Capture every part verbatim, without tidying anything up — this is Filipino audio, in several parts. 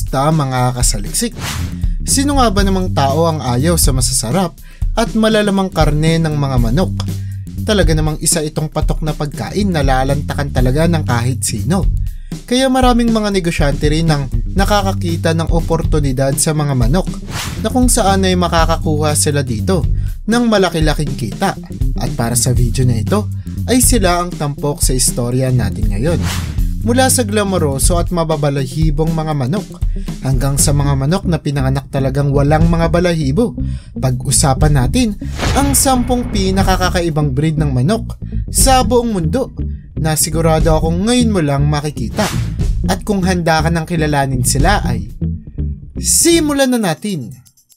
basta mga kasaliksik. Sino nga ba namang tao ang ayaw sa masasarap at malalamang karne ng mga manok? Talaga namang isa itong patok na pagkain na lalantakan talaga ng kahit sino. Kaya maraming mga negosyante rin ang nakakakita ng oportunidad sa mga manok na kung saan ay makakakuha sila dito ng malaki-laking kita. At para sa video na ito ay sila ang tampok sa istorya natin ngayon. Mula sa glamoroso at mababalahibong mga manok hanggang sa mga manok na pinanganak talagang walang mga balahibo. Pag-usapan natin ang sampung pinakakakaibang breed ng manok sa buong mundo na sigurado akong ngayon mo lang makikita. At kung handa ka ng kilalanin sila ay simulan na natin.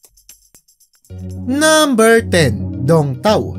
Number ten. Dong Tao.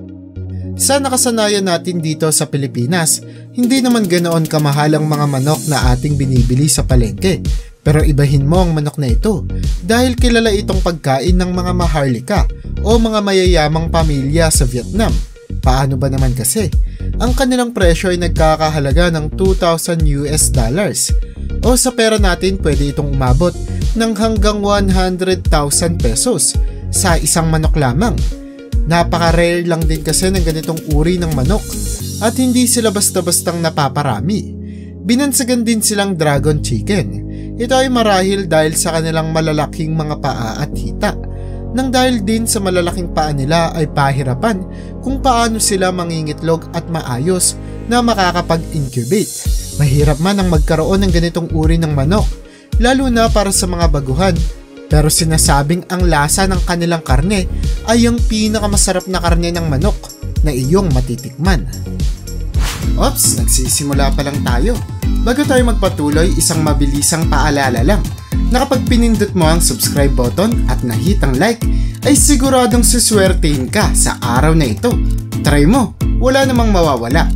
Sa nakasanayan natin dito sa Pilipinas, hindi naman ganoon kamahal ang mga manok na ating binibili sa palengke. Pero ibahin mo ang manok na ito dahil kilala itong pagkain ng mga maharlika o mga mayayamang pamilya sa Vietnam. Paano ba naman kasi? Ang kanilang presyo ay nagkakahalaga ng two thousand U S dollars o sa pera natin pwede itong umabot ng hanggang one hundred thousand pesos sa isang manok lamang. Napaka-rare lang din kasi ng ganitong uri ng manok at hindi sila basta-bastang napaparami. Binansagan din silang dragon chicken. Ito ay marahil dahil sa kanilang malalaking mga paa at hita. Nang dahil din sa malalaking paa nila ay pahirapan kung paano sila mangingitlog at maayos na makakapag-incubate. Mahirap man ang magkaroon ng ganitong uri ng manok, lalo na para sa mga baguhan. Pero sinasabing ang lasa ng kanilang karne ay ang pinakamasarap na karne ng manok na iyong matitikman. Ops, nagsisimula pa lang tayo. Bago tayo magpatuloy, isang mabilisang paalala lang. Na kapag pinindot mo ang subscribe button at nahit ang like, ay siguradong suswertein ka sa araw na ito. Try mo, wala namang mawawala.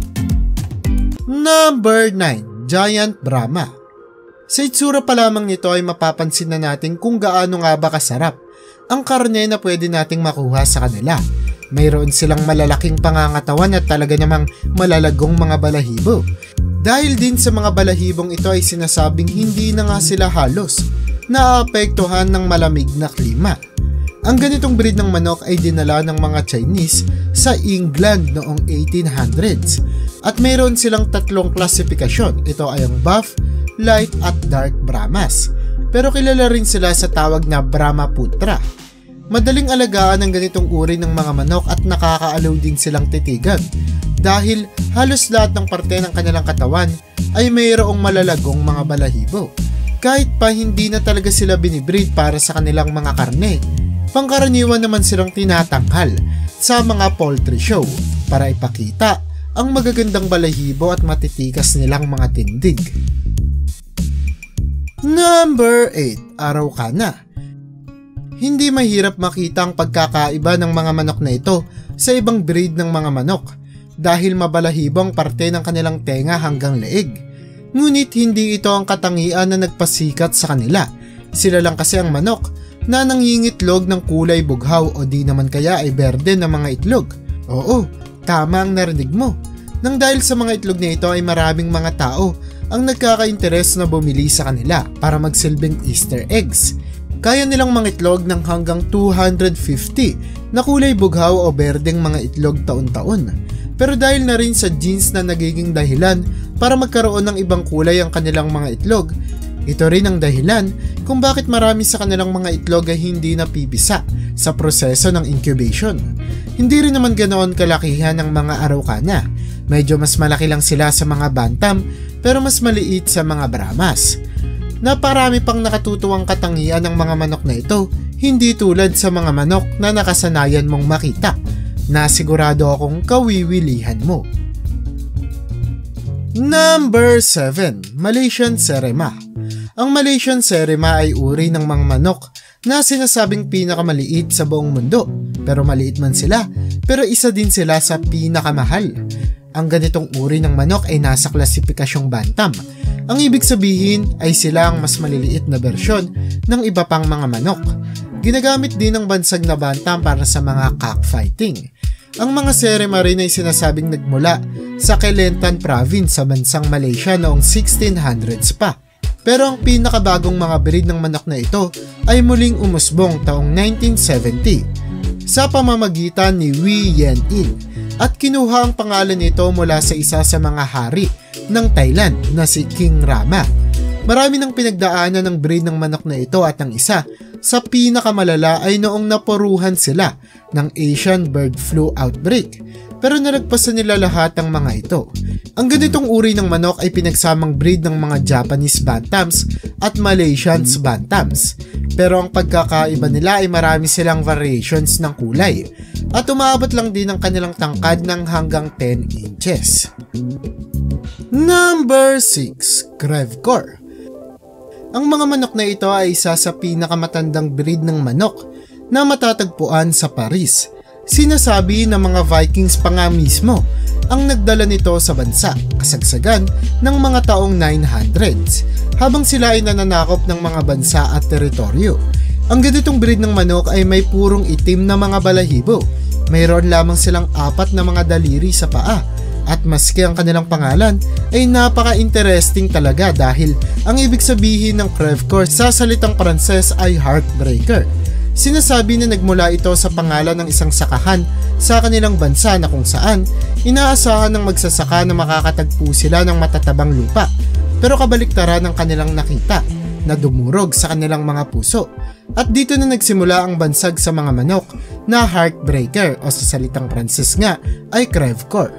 Number nine. Giant Brahma. Sa itsura pa lamang nito ay mapapansin na natin kung gaano nga ba kasarap ang karne na pwede nating makuha sa kanila. Mayroon silang malalaking pangangatawan at talaga namang malalagong mga balahibo. Dahil din sa mga balahibong ito ay sinasabing hindi na nga sila halos naapektuhan ng malamig na klima. Ang ganitong breed ng manok ay dinala ng mga Chinese sa England noong eighteen hundreds at mayroon silang tatlong klasifikasyon. Ito ay ang buff, light at dark Brahmas. Pero kilala rin sila sa tawag na Brahmaputra. Madaling alagaan ang ganitong uri ng mga manok at nakakaalaw din silang titigan dahil halos lahat ng parte ng kanilang katawan ay mayroong malalagong mga balahibo. Kahit pa hindi na talaga sila binibreed para sa kanilang mga karne, pangkaraniwan naman silang tinatanghal sa mga poultry show para ipakita ang magagandang balahibo at matitikas nilang mga tindig. Number eight. Araucana. Hindi mahirap makita ang pagkakaiba ng mga manok na ito sa ibang breed ng mga manok dahil mabalahibong parte ng kanilang tenga hanggang leeg. Ngunit hindi ito ang katangian na nagpasikat sa kanila. Sila lang kasi ang manok na nangingitlog ng kulay bughaw o di naman kaya ay berde na mga itlog. Oo, tama ang narinig mo. Nang dahil sa mga itlog na ito ay maraming mga tao ang nagkaka-interes na bumili sa kanila para magsilbing Easter eggs. Kaya nilang mangitlog ng hanggang two hundred fifty na kulay bughaw o berdeng mga itlog taon-taon. Pero dahil na rin sa genes na nagiging dahilan para magkaroon ng ibang kulay ang kanilang mga itlog, ito rin ang dahilan kung bakit marami sa kanilang mga itlog ay hindi napipisa sa proseso ng incubation. Hindi rin naman ganoon kalakihan ng mga Araucana. Medyo mas malaki lang sila sa mga bantam pero mas maliit sa mga Brahmas. Naparami pang nakatutuwang katangian ng mga manok na ito, hindi tulad sa mga manok na nakasanayan mong makita, na sigurado akong kawiwilihan mo. Number seven. Malaysian Serema. Ang Malaysian Serema ay uri ng mga manok na sinasabing pinakamaliit sa buong mundo. Pero maliit man sila, pero isa din sila sa pinakamahal. Ang ganitong uri ng manok ay nasa klasipikasyong bantam. Ang ibig sabihin ay sila ang mas maliliit na bersyon ng iba pang mga manok. Ginagamit din ng bansag na bantam para sa mga cockfighting. Ang mga Serema rin ay sinasabing nagmula sa Kelantan province sa bansang Malaysia noong sixteen hundreds pa. Pero ang pinakabagong mga breed ng manok na ito ay muling umusbong taong nineteen seventy sa pamamagitan ni Wei Yan-in at kinuha ang pangalan nito mula sa isa sa mga hari ng Thailand na si King Rama. Marami nang pinagdaanan ng breed ng manok na ito at ang isa sa pinakamalala ay noong napuruhan sila ng Asian bird flu outbreak, pero nalagpasan nila lahat ang mga ito. Ang ganitong uri ng manok ay pinagsamang breed ng mga Japanese Bantams at Malaysian Bantams, pero ang pagkakaiba nila ay marami silang variations ng kulay at umabot lang din ang kanilang tangkad ng hanggang ten inches. Number six. Crèvecoeur. Ang mga manok na ito ay isa sa pinakamatandang breed ng manok na matatagpuan sa Paris. Sinasabi ng mga Vikings pa nga mismo ang nagdala nito sa bansa, kasagsagan ng mga taong nine hundreds, habang sila ay nananakop ng mga bansa at teritoryo. Ang ganitong breed ng manok ay may purong itim na mga balahibo. Mayroon lamang silang apat na mga daliri sa paa. At maski ang kanilang pangalan ay napaka-interesting talaga dahil ang ibig sabihin ng Crèvecoeur sa salitang Pranses ay heartbreaker. Sinasabi na nagmula ito sa pangalan ng isang sakahan sa kanilang bansa na kung saan inaasahan ng magsasaka na makakatagpo sila ng matatabang lupa, pero kabaliktaran ng kanilang nakita na dumurog sa kanilang mga puso. At dito na nagsimula ang bansag sa mga manok na heartbreaker o sa salitang Pranses nga ay Crèvecoeur.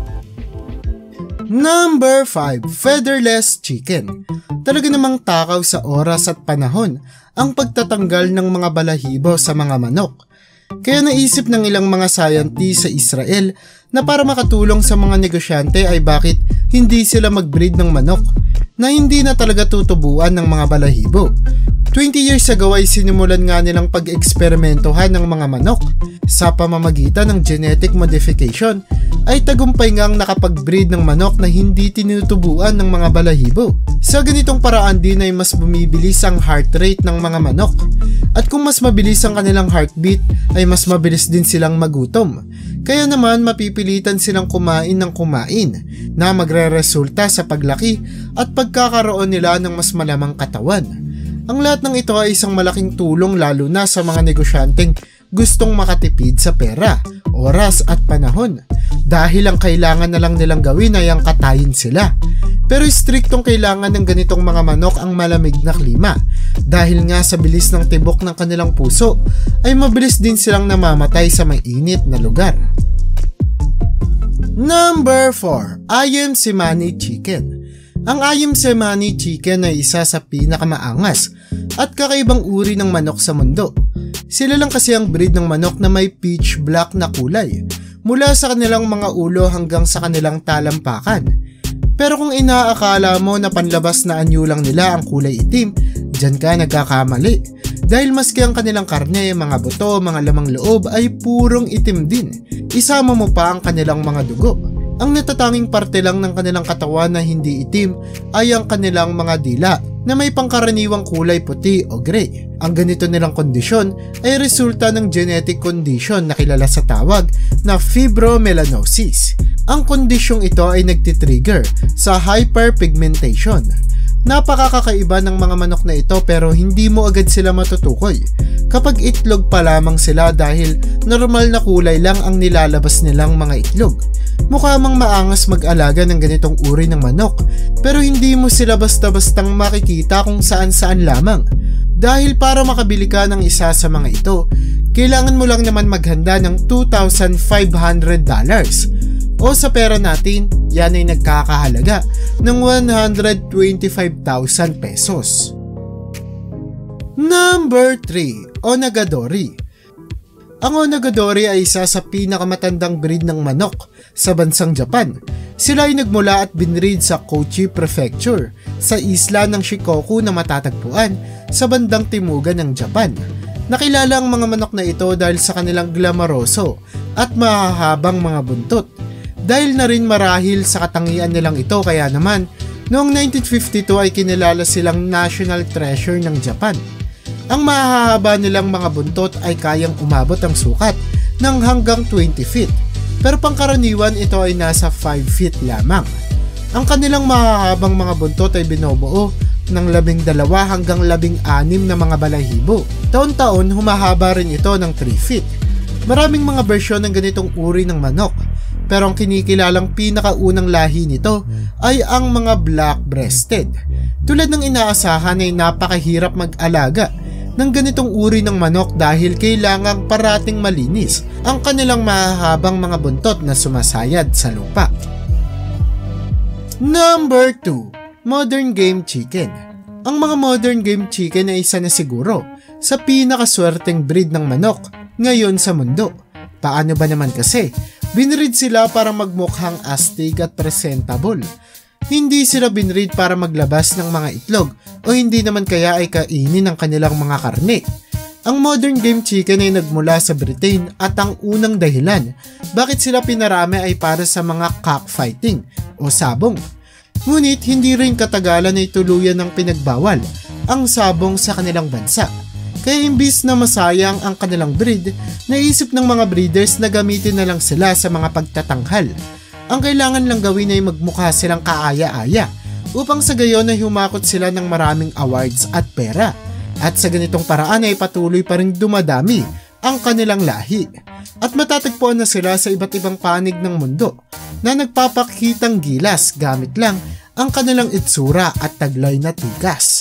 Number five. Featherless chicken. Talaga namang takaw sa oras at panahon ang pagtatanggal ng mga balahibo sa mga manok. Kaya naisip ng ilang mga scientists sa Israel na para makatulong sa mga negosyante ay bakit hindi sila mag-breed ng manok na hindi na talaga tutubuan ng mga balahibo. twenty years ago ay sinimulan nga nilang pag-eksperimentohan ng mga manok sa pamamagitan ng genetic modification ay tagumpay ngang nakapag-breed ng manok na hindi tinutubuan ng mga balahibo. Sa ganitong paraan din ay mas bumibilis ang heart rate ng mga manok. At kung mas mabilis ang kanilang heartbeat ay mas mabilis din silang magutom. Kaya naman mapipilitan silang kumain ng kumain na magre-resulta sa paglaki at pagkakaroon nila ng mas malamang katawan. Ang lahat ng ito ay isang malaking tulong lalo na sa mga negosyanteng gustong makatipid sa pera, oras at panahon. Dahil ang kailangan na lang nilang gawin ay ang katayin sila. Pero striktong kailangan ng ganitong mga manok ang malamig na klima. Dahil nga sa bilis ng tibok ng kanilang puso, ay mabilis din silang namamatay sa mainit na lugar. Number four. Ayam Cemani Chicken. Ang Ayam Cemani Chicken ay isa sa pinakamaangas at kakaibang uri ng manok sa mundo. Sila lang kasi ang breed ng manok na may pitch black na kulay, mula sa kanilang mga ulo hanggang sa kanilang talampakan. Pero kung inaakala mo na panlabas na anyo lang nila ang kulay itim, dyan ka nagkakamali. Dahil maski ang kanilang karne, mga buto, mga lamang loob ay purong itim din. Isama mo pa ang kanilang mga dugo. Ang natatanging parte lang ng kanilang katawan na hindi itim ay ang kanilang mga dila na may pangkaraniwang kulay puti o gray. Ang ganito nilang kondisyon ay resulta ng genetic condition na kilala sa tawag na fibromelanosis. Ang kondisyong ito ay nagtitrigger sa hyperpigmentation. Napakakakaiba ng mga manok na ito pero hindi mo agad sila matutukoy kapag itlog pa lamang sila dahil normal na kulay lang ang nilalabas nilang mga itlog. Mukha mang maangas mag-alaga ng ganitong uri ng manok pero hindi mo sila basta-bastang makikita kung saan-saan lamang. Dahil para makabili ka ng isa sa mga ito, kailangan mo lang naman maghanda ng two thousand five hundred dollars. O sa pera natin, yan ay nagkakahalaga ng one hundred twenty-five thousand pesos. Number three. Onagadori. Ang Onagadori ay isa sa pinakamatandang breed ng manok sa bansang Japan. Sila ay nagmula at binreed sa Kochi Prefecture sa isla ng Shikoku na matatagpuan sa bandang timugan ng Japan. Nakilala ang mga manok na ito dahil sa kanilang glamoroso at mahahabang mga buntot. Dahil na rin marahil sa katangian nilang ito kaya naman noong nineteen fifty-two ay kinilala silang national treasure ng Japan. Ang mahahaba nilang mga buntot ay kayang umabot ang sukat ng hanggang twenty feet, pero pangkaraniwan ito ay nasa five feet lamang. Ang kanilang mahahabang mga buntot ay binobuo ng labing dalawa hanggang labing anim na mga balahibo. Taon-taon humahaba rin ito ng three feet. Maraming mga bersyon ng ganitong uri ng manok, pero ang kinikilalang pinakaunang lahi nito ay ang mga black-breasted. Tulad ng inaasahan ay napakahirap mag-alaga ng ganitong uri ng manok dahil kailangang parating malinis ang kanilang mahahabang mga buntot na sumasayad sa lupa. Number two. Modern Game Chicken. Ang mga modern game chicken ay isa na siguro sa pinakaswerteng breed ng manok ngayon sa mundo. Paano ba naman kasi? Binreed sila para magmukhang astig at presentable. Hindi sila binreed para maglabas ng mga itlog o hindi naman kaya ay kainin ang kanilang mga karne. Ang modern game chicken ay nagmula sa Britain at ang unang dahilan bakit sila pinarami ay para sa mga cockfighting o sabong. Ngunit hindi rin katagalan ay tuluyan ng pinagbawal ang sabong sa kanilang bansa. Kaya imbis na masayang ang kanilang breed, naisip ng mga breeders na gamitin na lang sila sa mga pagtatanghal. Ang kailangan lang gawin ay magmukha silang kaaya-aya upang sa gayon ay humakot sila ng maraming awards at pera. At sa ganitong paraan ay patuloy pa rin dumadami ang kanilang lahi. At matatagpuan na sila sa iba't ibang panig ng mundo na nagpapakitang gilas gamit lang ang kanilang itsura at taglay na tikas.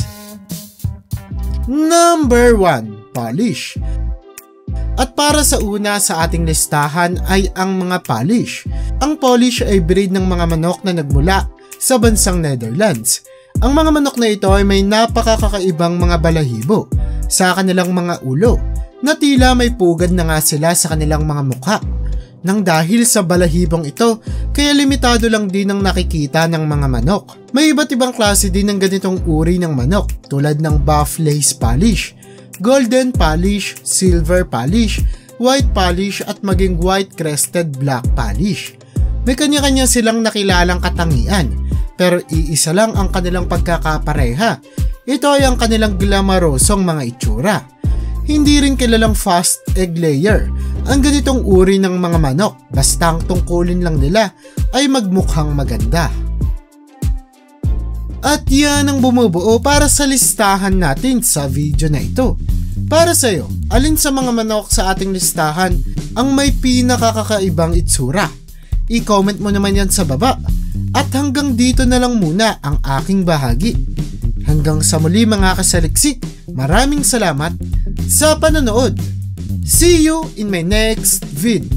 Number one. Polish. At para sa una sa ating listahan ay ang mga Polish. Ang Polish ay breed ng mga manok na nagmula sa bansang Netherlands. Ang mga manok na ito ay may napakakakaibang mga balahibo sa kanilang mga ulo na tila may pugad na nga sila sa kanilang mga mukha. Nang dahil sa balahibong ito, kaya limitado lang din ang nakikita ng mga manok. May iba't ibang klase din ng ganitong uri ng manok tulad ng buff lace Polish, golden Polish, silver Polish, white Polish at maging white crested black Polish. May kanya-kanya silang nakilalang katangian, pero iisa lang ang kanilang pagkakapareha. Ito ay ang kanilang glamarosong mga itsura. Hindi rin kilalang fast egg layer ang ganitong uri ng mga manok, basta ang tungkulin lang nila ay magmukhang maganda. At yan ang bumubuo para sa listahan natin sa video na ito. Para sa iyo, alin sa mga manok sa ating listahan ang may pinakakakaibang itsura? I-comment mo naman yan sa baba. At hanggang dito na lang muna ang aking bahagi. Hanggang sa muli mga kasaliksik, maraming salamat sa panonood. See you in my next vid.